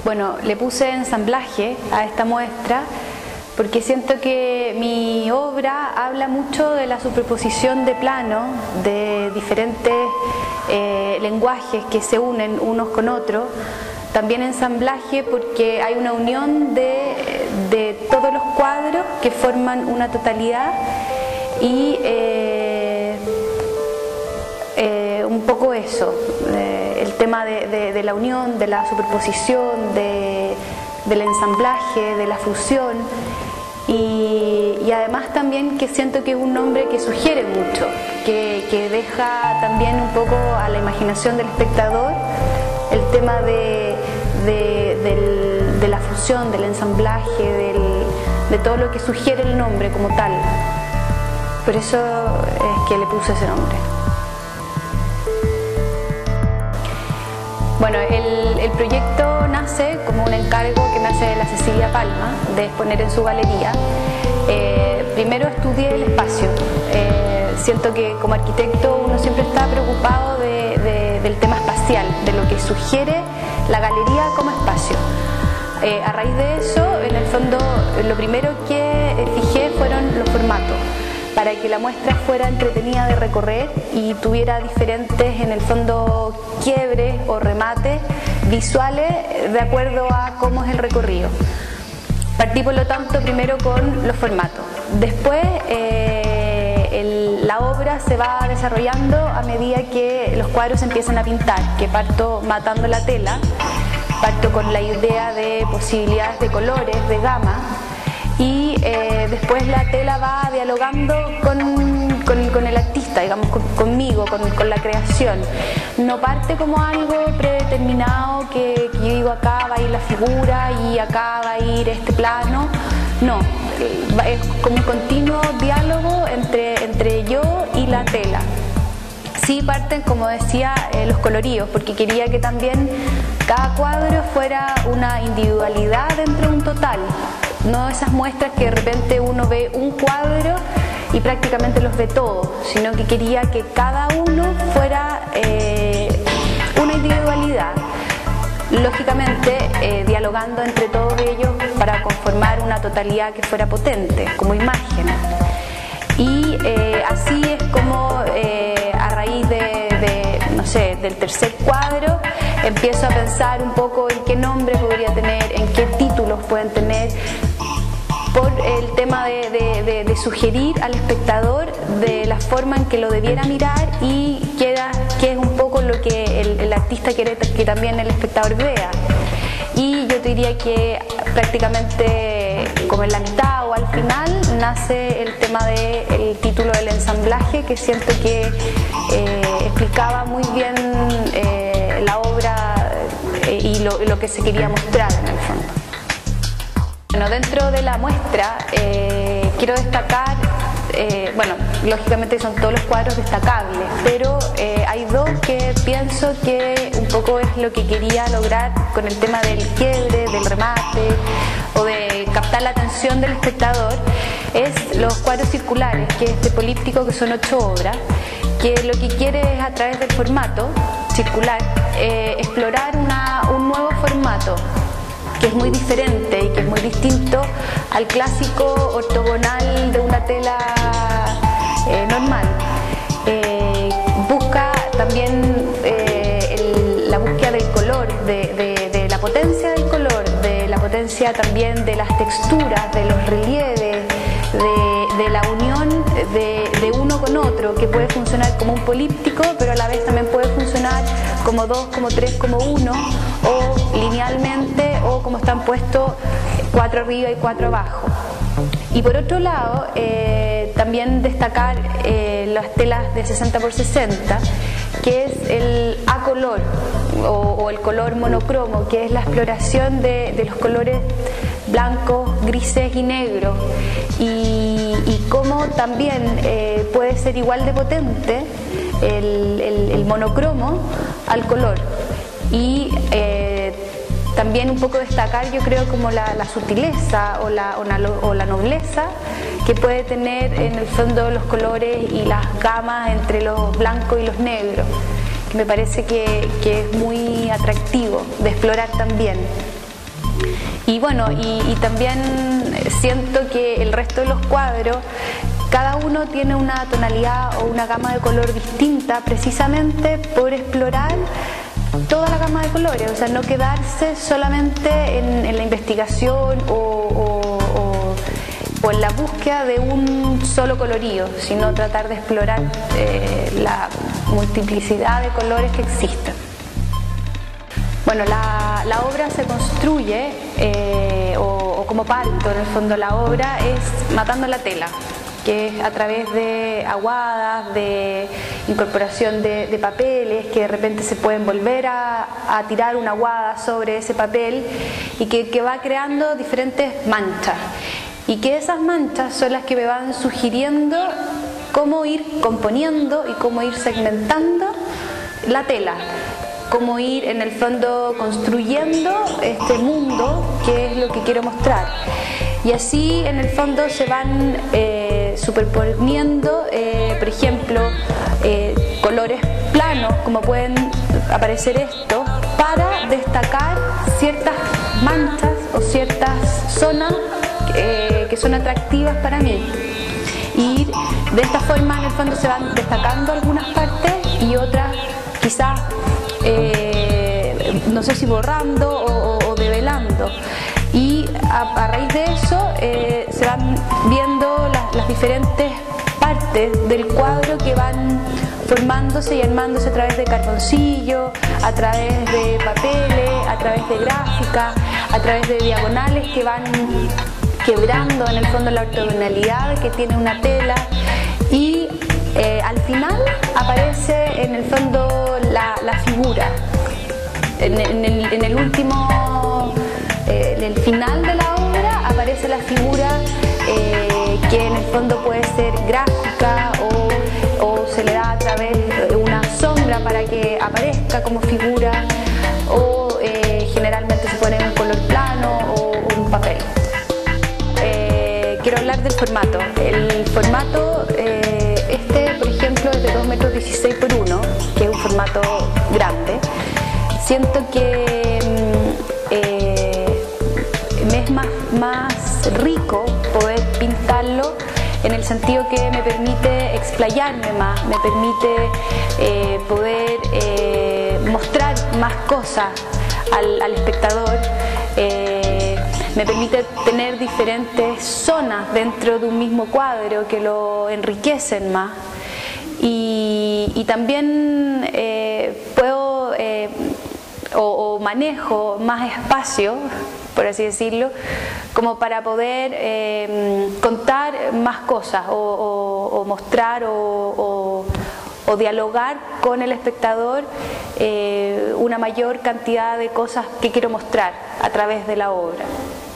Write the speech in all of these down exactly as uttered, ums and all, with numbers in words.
Bueno, le puse ensamblaje a esta muestra porque siento que mi obra habla mucho de la superposición de planos, de diferentes eh, lenguajes que se unen unos con otros. También ensamblaje porque hay una unión de, de todos los cuadros que forman una totalidad y eh, eh, un poco eso, eh, el tema de, de, de la unión, de la superposición, de, del ensamblaje, de la fusión. Y, y además también que siento que es un nombre que sugiere mucho, que, que deja también un poco a la imaginación del espectador el tema de, de, del, de la fusión, del ensamblaje, del, de todo lo que sugiere el nombre como tal. Por eso es que le puse ese nombre. Bueno, el, el proyecto nace como un encargo que me hace la Cecilia Palma de exponer en su galería. Eh, primero estudié el espacio. Eh, siento que como arquitecto uno siempre está preocupado de, de, del tema espacial, de lo que sugiere la galería como espacio. Eh, a raíz de eso, en el fondo, lo primero que fijé fueron los formatos, para que la muestra fuera entretenida de recorrer y tuviera diferentes, en el fondo, quiebres o remates visuales de acuerdo a cómo es el recorrido. Partí, por lo tanto, primero con los formatos. Después, eh, el, la obra se va desarrollando a medida que los cuadros empiezan a pintar, que parto matando la tela, parto con la idea de posibilidades de colores, de gama, y eh, después la tela va dialogando con, con, con el artista, digamos, con, conmigo, con, con la creación. No parte como algo predeterminado que, que yo digo acá va a ir la figura y acá va a ir este plano. No, es como un continuo diálogo entre, entre yo y la tela. Sí parten, como decía, eh, los coloríos, porque quería que también cada cuadro fuera una individualidad dentro de un total. No esas muestras que de repente uno ve un cuadro y prácticamente los ve todos, sino que quería que cada uno fuera eh, una individualidad, lógicamente eh, dialogando entre todos ellos para conformar una totalidad que fuera potente, como imagen. Y eh, así es como eh, a raíz de, de, no sé, del tercer cuadro empiezo a pensar un poco en qué nombre podría tener, en qué títulos pueden tener, por el tema de, de, de, de sugerir al espectador de la forma en que lo debiera mirar y queda, que es un poco lo que el, el artista quiere que también el espectador vea. Y yo te diría que prácticamente como en la mitad o al final nace el tema del título del ensamblaje, que siento que eh, explicaba muy bien eh, la obra eh, y lo, lo que se quería mostrar en el fondo. Bueno, dentro de la muestra eh, quiero destacar, eh, bueno, lógicamente son todos los cuadros destacables, pero eh, hay dos que pienso que un poco es lo que quería lograr con el tema del quiebre, del remate o de captar la atención del espectador, es los cuadros circulares, que es este políptico, que son ocho obras, que lo que quiere es a través del formato circular eh, explorar una, un nuevo formato, que es muy diferente y que es muy distinto al clásico ortogonal de una tela eh, normal. Eh, busca también eh, el, la búsqueda del color, de, de, de la potencia del color, de la potencia también de las texturas, de los relieves, de, de la unión de, de uno con otro, que puede funcionar como un políptico, pero a la vez también puede funcionar como dos, como tres, como uno, o linealmente, o como están puestos cuatro arriba y cuatro abajo. Y por otro lado, eh, también destacar eh, las telas de sesenta por sesenta, que es el A color o, o el color monocromo, que es la exploración de, de los colores blancos, grises y negros, y, y cómo también eh, puede ser igual de potente el, el, el monocromo al color. Y eh, también un poco destacar, yo creo, como la, la sutileza o la, o, la, o la nobleza que puede tener en el fondo los colores y las gamas entre los blancos y los negros, que me parece que, que es muy atractivo de explorar también. Y bueno, y, y también siento que el resto de los cuadros, cada uno tiene una tonalidad o una gama de color distinta, precisamente por explorar toda la gama de colores, o sea, no quedarse solamente en, en la investigación o, o, o, o en la búsqueda de un solo colorío, sino tratar de explorar eh, la multiplicidad de colores que existen. Bueno, la, la obra se construye, eh, o, o como parto, en el fondo la obra es matando la tela, que es a través de aguadas, de incorporación de, de papeles, que de repente se pueden volver a, a tirar una aguada sobre ese papel y que, que va creando diferentes manchas. Y que esas manchas son las que me van sugiriendo cómo ir componiendo y cómo ir segmentando la tela, cómo ir en el fondo construyendo este mundo que es lo que quiero mostrar. Y así en el fondo se van eh, superponiendo, eh, por ejemplo, eh, colores planos, como pueden aparecer estos, para destacar ciertas manchas o ciertas zonas eh, que son atractivas para mí. Y de esta forma en el fondo se van destacando algunas partes y otras quizás, eh, no sé si borrando o, o, o develando. Y a, a raíz de eso eh, se van viendo las, las diferentes partes del cuadro que van formándose y armándose a través de carboncillo, a través de papeles, a través de gráfica, a través de diagonales que van quebrando en el fondo la ortogonalidad que tiene una tela. Y eh, al final aparece en el fondo la, la figura. En, en, el, en el último... Eh, en el final de la obra aparece la figura eh, que en el fondo puede ser gráfica o, o se le da a través de una sombra para que aparezca como figura, o eh, generalmente se pone en un color plano o un papel. Eh, quiero hablar del formato. El formato, eh, este por ejemplo es de dos metros dieciséis por uno, que es un formato grande. Siento que eh, me es más, más rico poder pintarlo en el sentido que me permite explayarme más, me permite eh, poder eh, mostrar más cosas al, al espectador, eh, me permite tener diferentes zonas dentro de un mismo cuadro que lo enriquecen más, y, y también eh, puedo eh, o, o manejo más espacio, por así decirlo, como para poder eh, contar más cosas o, o, o mostrar o, o, o dialogar con el espectador eh, una mayor cantidad de cosas que quiero mostrar a través de la obra.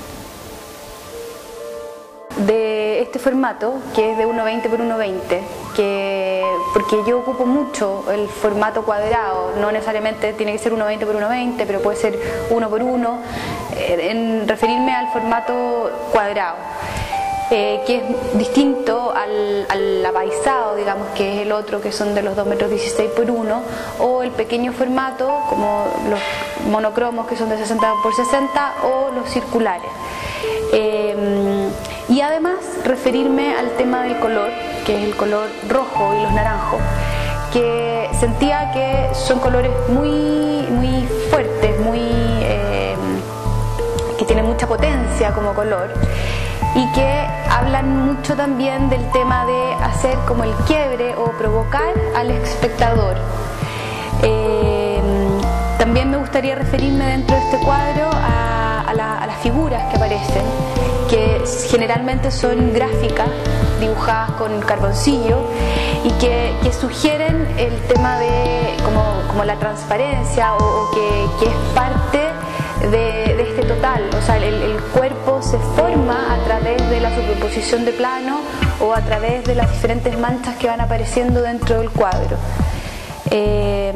De este formato, que es de uno veinte por uno veinte, que, porque yo ocupo mucho el formato cuadrado, no necesariamente tiene que ser uno veinte por uno veinte, pero puede ser uno por uno, eh, en referirme al formato cuadrado, eh, que es distinto al, al apaisado, digamos, que es el otro, que son de los dos metros dieciséis por uno, o el pequeño formato, como los monocromos, que son de sesenta por sesenta, o los circulares. Eh, y además referirme al tema del color, que es el color rojo y los naranjos, que sentía que son colores muy, muy fuertes, muy, eh, que tienen mucha potencia como color, y que hablan mucho también del tema de hacer como el quiebre o provocar al espectador. Eh, también me gustaría referirme dentro de este cuadro a, a, la, a las figuras que aparecen, que generalmente son gráficas, dibujadas con carboncillo, y que, que sugieren el tema de como, como la transparencia, o, o que, que es parte de, de este total. O sea, el, el cuerpo se forma a través de la superposición de plano o a través de las diferentes manchas que van apareciendo dentro del cuadro. Eh,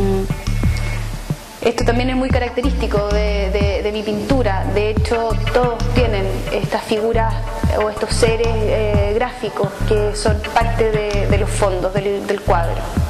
Esto también es muy característico de, de, de mi pintura. De hecho, todos tienen estas figuras o estos seres eh, gráficos que son parte de, de los fondos del, del cuadro.